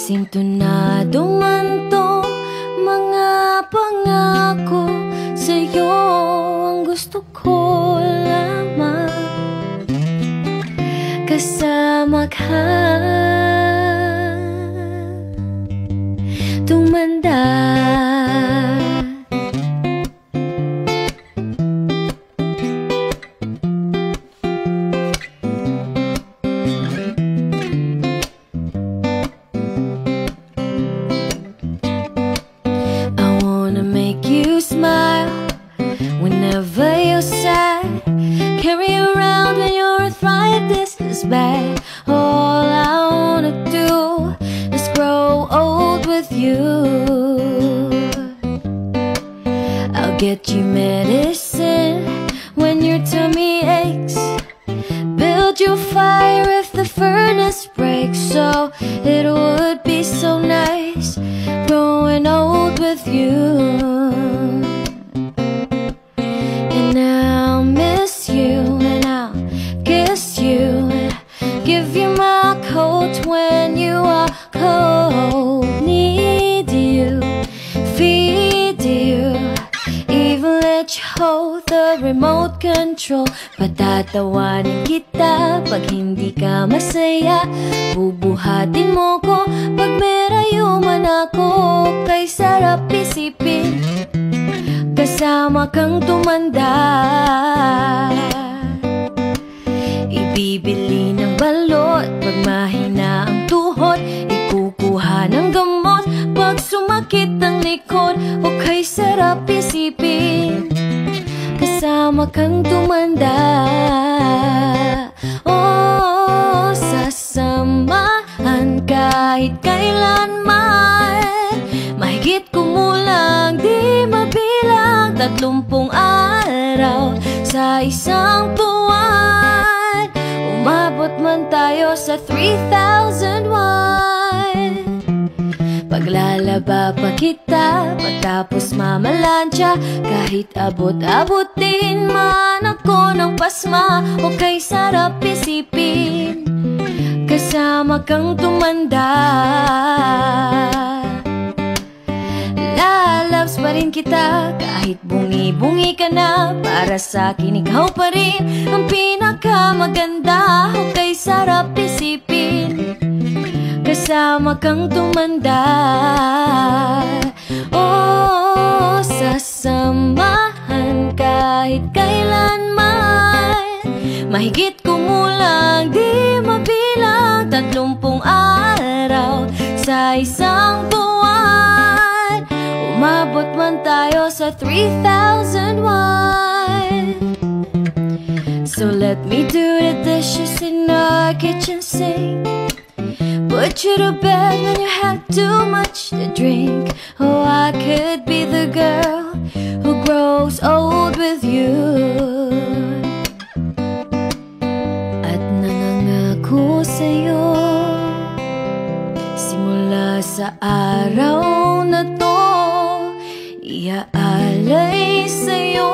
Sintonado man to mga pangako sa'yo, ang gusto ko lamang kasama ka, tumanda. Whenever you're sad, carry around when your arthritis is bad. All I wanna do is grow old with you. I'll get you medicine when your tummy aches, build your fire if the furnace breaks. So it would be so nice growing old with you. I'll miss you and I'll kiss you and give you my coat when you are cold. Need you, feed you, even let you hold the remote control. Patatawanin kita pag hindi ka masaya, bubuhatin mo ko pag may rayuman ako. Kay sarap isipin kasama kang tumanda. Ibibili ng balot pag mahina ang tuhod, ikukuha ng gamot pag sumakit ang likod. O kay sarap isipin kasama kang tumanda. Oh, sasamahan kahit kailanman, mahigit kumulang di mabilang 30 araw sa isang buwan. Umabot man tayo sa 3001. Paglalaba pa kita pagtapos mamalansya, kahit abot-abotin man ako ng pasma. O kay sarap isipin kasama kang tumanda. Lalabs pa rin kita kahit bungi-bungi ka na, para sa akin ikaw pa rin ang pinakamaganda. O kay sarap isipin kasama kang tumanda. Oh, sasamahan kahit kailanman, mahigit kumulang di mabilang 30 araw sa isang buwan. Umabot man tayo sa 3001. So let me do the dishes in our kitchen sink, put you to bed when you have too much to drink. Oh, I could be the girl who grows old with you. At nangangako sa'yo, simula sa araw na to, iaalay sa'yo